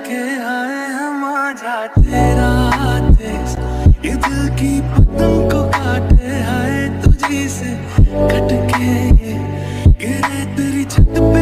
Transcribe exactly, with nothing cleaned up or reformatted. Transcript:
के आए हम आ जाते तेरा तेज ये दिल की पतंग को काटे, हाय तुझी से कट के ये गिरे तेरी छत पे।